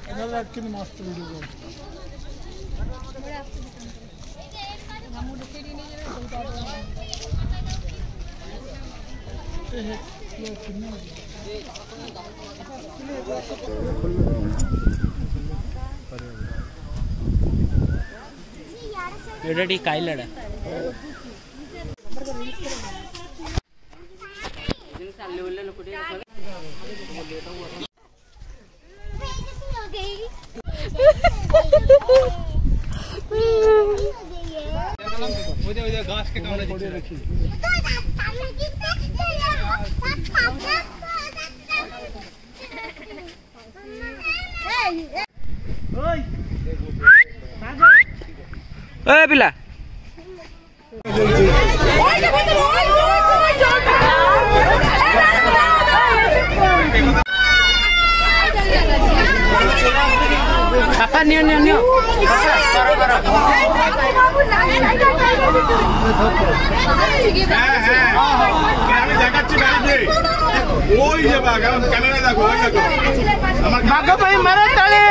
मस्त वीडियो एवढी काय लढा उद्या घास के कामना रखी ओए पिला काका नियो नियो नियो भागो भाई मरे तले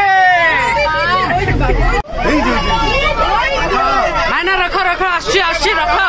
ना रखो रखो अस्सी अस्सी रखो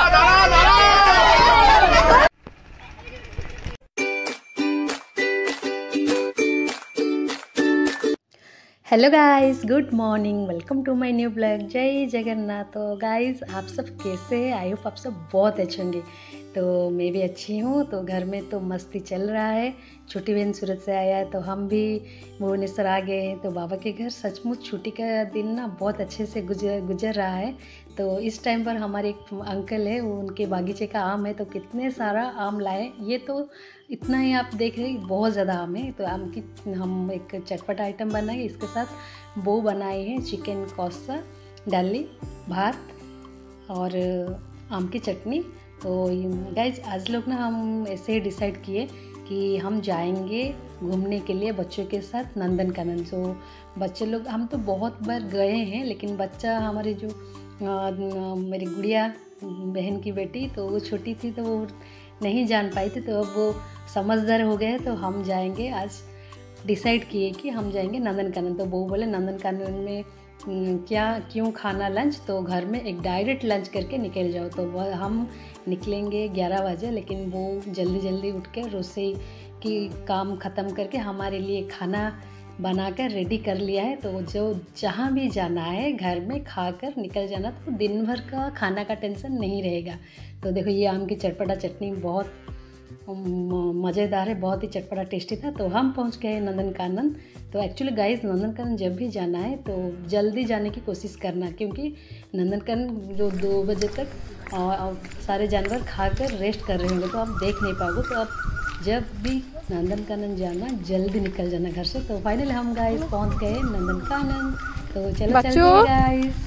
hello guys, good morning, welcome to my new blog. जय जगन्नाथ। तो गाइस, आप सब कैसे हैं? आई होप आप सब बहुत अच्छे होंगे। तो मैं भी अच्छी हूँ। तो घर में तो मस्ती चल रहा है। छोटी बहन सूरत से आया है तो हम भी भुवनेश्वर आ गए हैं। तो बाबा के घर सचमुच छुट्टी का दिन ना बहुत अच्छे से गुजर रहा है। तो इस टाइम पर हमारे एक अंकल है, वो उनके बागीचे का आम है। तो कितने सारा आम लाए, ये तो इतना ही आप देख रहे हैं, बहुत ज़्यादा आम है। तो आम की हम एक चटपटा आइटम बनाए, इसके साथ वो बनाए हैं चिकन कौसा, डाली, भात और आम की चटनी। तो गाइज आज लोग ना हम ऐसे ही डिसाइड किए कि हम जाएंगे घूमने के लिए बच्चों के साथ नंदनकानन। सो बच्चे लोग, हम तो बहुत बार गए हैं, लेकिन बच्चा हमारी जो मेरी गुड़िया बहन की बेटी, तो वो छोटी थी तो वो नहीं जान पाई थी। तो अब वो समझदार हो गए, तो हम जाएंगे। आज डिसाइड किए कि हम जाएंगे नंदनकानन। तो वो बोले नंदनकानन में क्यों खाना लंच, तो घर में एक डायरेक्ट लंच करके निकल जाओ। तो वह हम निकलेंगे 11 बजे, लेकिन वो जल्दी उठ के रसोई की काम ख़त्म करके हमारे लिए खाना बनाकर रेडी कर लिया है। तो जो जहाँ भी जाना है घर में खाकर निकल जाना, तो दिन भर का खाना का टेंशन नहीं रहेगा। तो देखो, ये आम की चटपटा चटनी बहुत मज़ेदार है, बहुत ही चटपटा टेस्टी था। तो हम पहुंच गए नंदनकानन। तो एक्चुअली गाइस, नंदनकानन जब भी जाना है तो जल्दी जाने की कोशिश करना, क्योंकि नंदनकानन जो 2 बजे तक सारे जानवर खाकर रेस्ट कर रहे होंगे, तो आप देख नहीं पाओगे। तो आप जब भी नंदनकानन जाना, जल्दी निकल जाना घर से। तो फाइनली हम गाइस पहुंच गए नंदनकानन। तो चलो चलते हैं गाइस।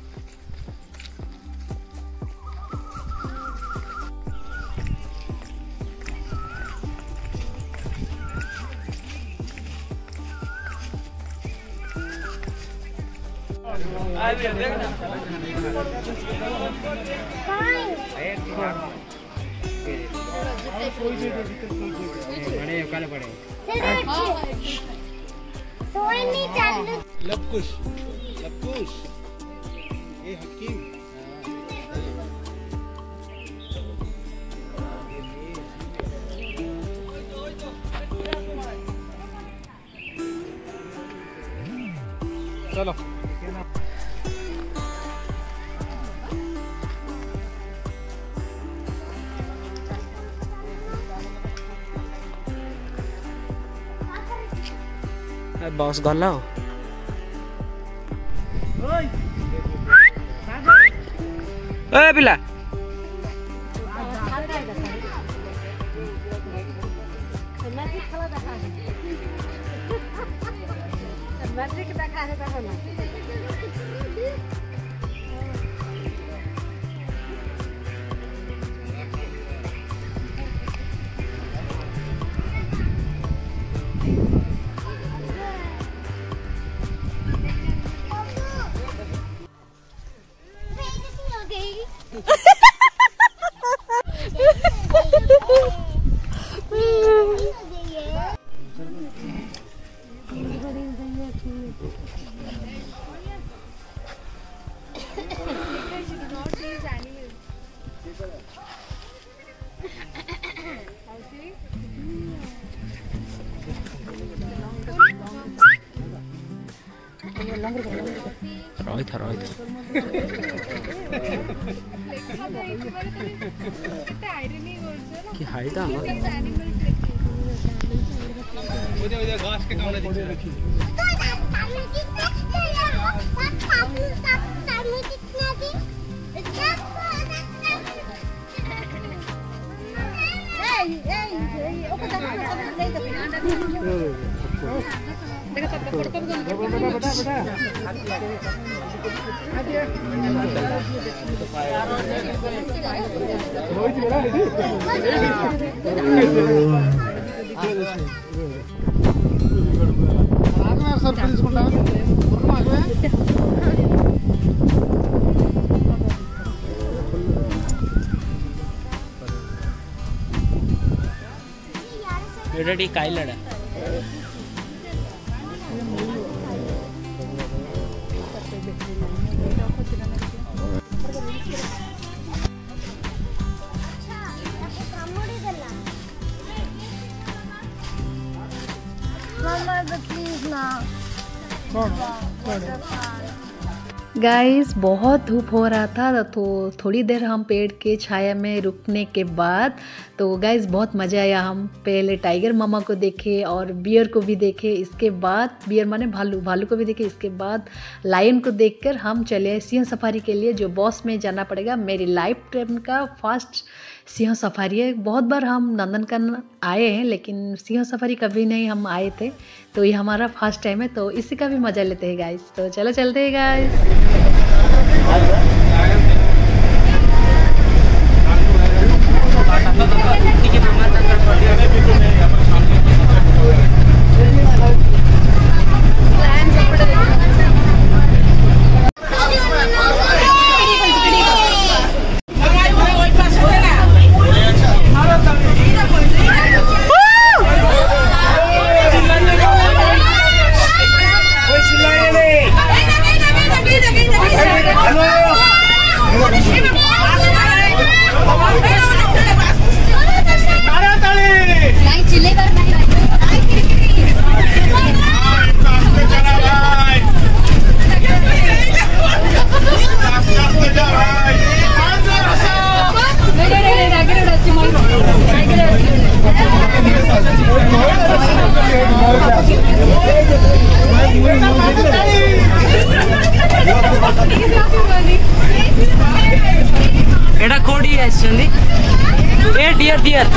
लबकुश ये हकीम चलो बॉस गला ए पिला कि हाइट है घास के कामना देखिए रेडी काय लड़ा गाइस बहुत धूप हो रहा था तो थोड़ी देर हम पेड़ के छाया में रुकने के बाद तो गाइस बहुत मज़ा आया। हम पहले टाइगर मामा को देखे और बियर को भी देखे, इसके बाद बियर माने भालू को भी देखे, इसके बाद लायन को देखकर हम चले सिंह सफारी के लिए जो बॉस में जाना पड़ेगा। मेरी लाइफ टाइम का फर्स्ट सिंह सफारी है। बहुत बार हम नंदनकानन आए हैं लेकिन सिंह सफारी कभी नहीं हम आए थे, तो ये हमारा फर्स्ट टाइम है, तो इसी का भी मज़ा लेते हैं गाइस। तो चलो चलते हैं गाइस। एटा कोडी आछंदी ए डियर डियर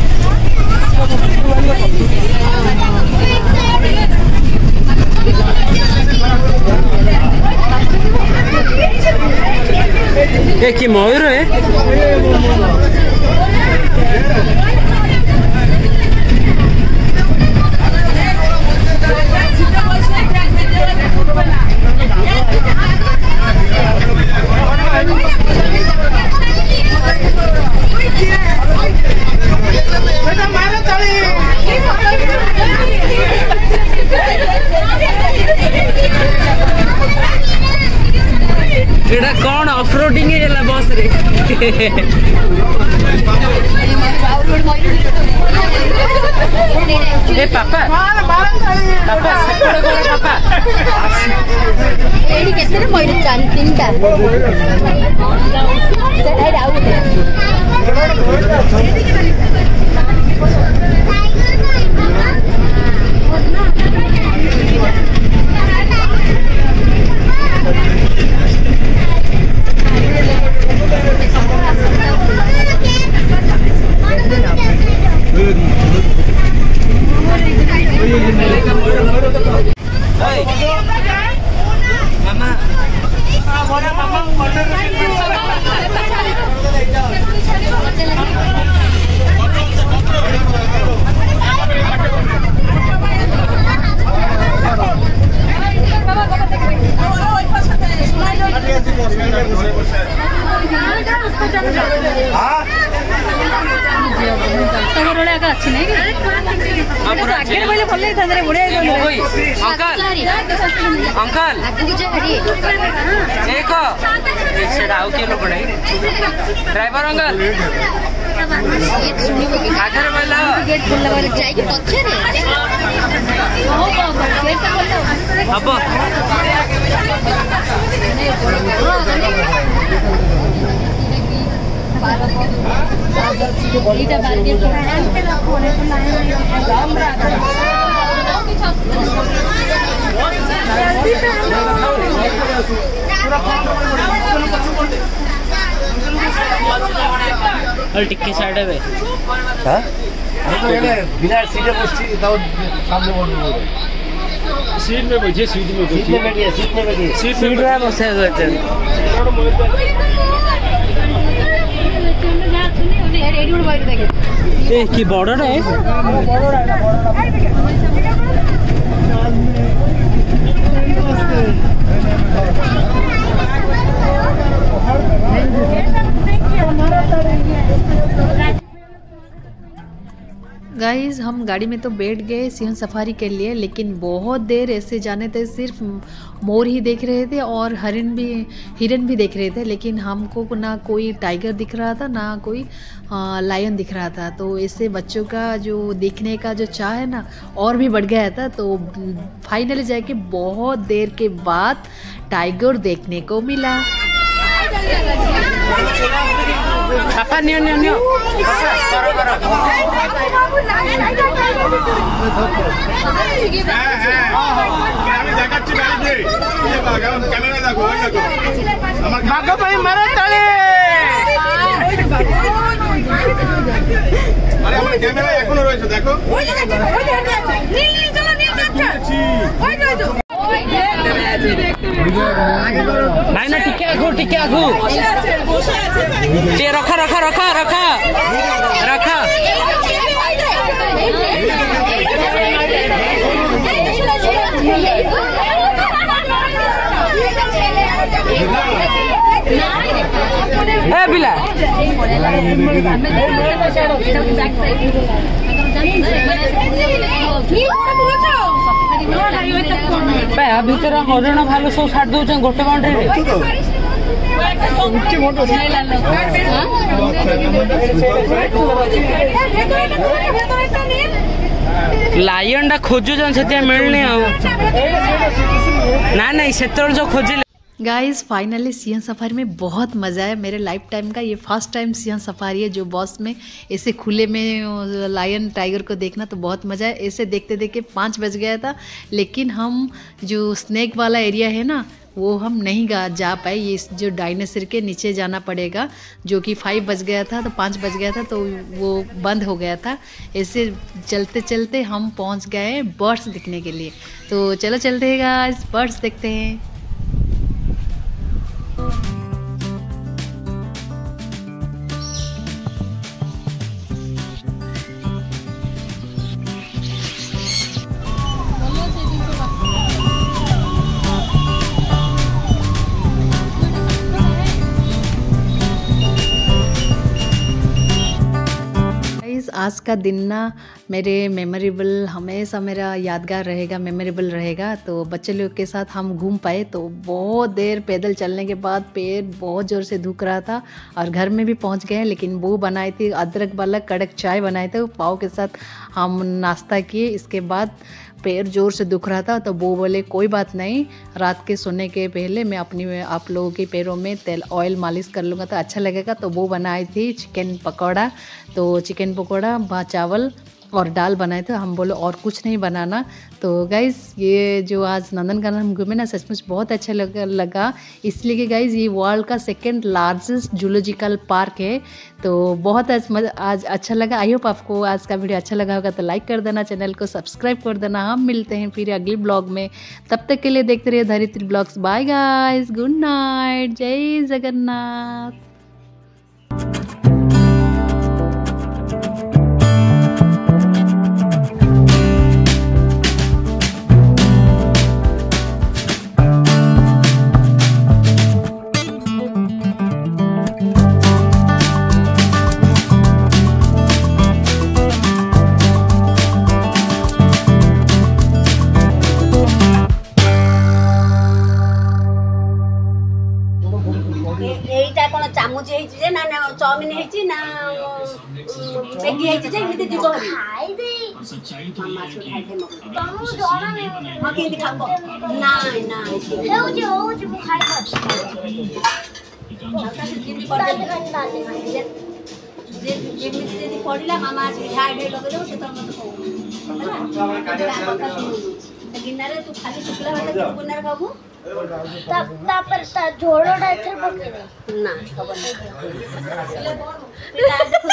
ए कि मयूर है एटा कौन ऑफरोडिंग है बस रे ए पापा पापा पापा एडी केते मयूर चार तीनटा ए राउ अच्छी नहीं आगे बोले भले था रे बुढ़े अंकल अंकल एक आउ किए लोक ड्राइवर अंकल आगे बोला गेट खोलला बारे जाई पछे रे अब टिक्के साइड है बिना सीटे बस्ती सामने सीट में बैठिए सीट में बैठिए सीट में बसे कि बड़ रे गाइस हम गाड़ी में तो बैठ गए सिंह सफारी के लिए, लेकिन बहुत देर ऐसे जाने थे सिर्फ मोर ही देख रहे थे और हिरन भी देख रहे थे, लेकिन हमको ना कोई टाइगर दिख रहा था ना कोई लायन दिख रहा था। तो इससे बच्चों का जो देखने का जो चाह है ना और भी बढ़ गया था। तो फाइनली जाके बहुत देर के बाद टाइगर देखने को मिला। पापा नियो नियो नियो करो करो भागो भाई मारो ताले আরে আমার ক্যামেরা এখনো রয়েছে দেখো ওই জায়গা নীল নীল চলো নীল কাটছে ওই भाई ना टिके आगू रखा रखा रखा रखा रखा ए बिला भीतर हरिण भालू सब छाड़ दौर गोटे बाउंड्री लायन टा खोजुन से मिलनी ना नहीं से जो खोजिले। गाइस फाइनली सिंह सफारी में बहुत मज़ा है। मेरे लाइफ टाइम का ये फर्स्ट टाइम सिंह सफारी है जो बॉस में ऐसे खुले में लायन टाइगर को देखना, तो बहुत मज़ा है। ऐसे देखते देखते 5 बज गया था, लेकिन हम जो स्नैक वाला एरिया है ना वो हम नहीं जा पाए। ये जो डायनासोर के नीचे जाना पड़ेगा, जो कि 5 बज गया था तो 5 बज गया था तो वो बंद हो गया था। ऐसे चलते चलते हम पहुंच गए बर्ड्स दिखने के लिए। तो चलो चलते हैं गाइस, बर्ड्स देखते हैं। आज का दिन ना मेरे मेमोरेबल, हमेशा मेरा यादगार रहेगा, मेमोरेबल रहेगा। तो बच्चे लोग के साथ हम घूम पाए। तो बहुत देर पैदल चलने के बाद पेट बहुत ज़ोर से दुख रहा था और घर में भी पहुंच गए। लेकिन वो बनाई थी अदरक वाला कड़क चाय बनाए थे, पाव के साथ हम नाश्ता किए। इसके बाद पैर ज़ोर से दुख रहा था तो वो बोले कोई बात नहीं, रात के सोने के पहले मैं आप लोगों के पैरों में तेल ऑयल मालिश कर लूँगा तो अच्छा लगेगा। तो वो बनाई थी चिकन पकौड़ा। तो चिकन पकौड़ा चावल और दाल बनाए थे। हम बोले और कुछ नहीं बनाना। तो गाइज़ ये जो आज नंदनकानन हम घूमे ना सचमुच बहुत अच्छा लगा इसलिए कि गाइज़ ये वर्ल्ड का 2nd लार्जेस्ट जूलॉजिकल पार्क है। तो बहुत आज अच्छा लगा। आई होप आपको आज का वीडियो अच्छा लगा होगा। तो लाइक कर देना, चैनल को सब्सक्राइब कर देना। हम मिलते हैं फिर अगले ब्लॉग में, तब तक के लिए देखते रहिए Dharitri blogs. Bye guys, good night, जय जगन्नाथ। ଭୋଜି ହେଇଛି ଯେ ନା ଚାଉମିନ ହେଇଛି ନା ମ୍ୟାଗି ହେଇଛି ଯେ ଏମିତି ଯିବ କେମିତି ଖାବ ନାଇଁ ନାଇଁ ଯେମିତି ଯଦି ପଡ଼ିଲା ମାମା ଆସିକି ଢାଇ ଢାଇ ଲଗେଇଦେବ ସେ ତର ମତେ କହୁ ଗିନାରେ ତୁ ଖାଲି ଶୁଖିଲା ଭାତ ଗିନାରେ ଖାବୁ ତାପରେ ତା ଝୋଳଟା ଏଥିରେ ପକେଇବେ ନା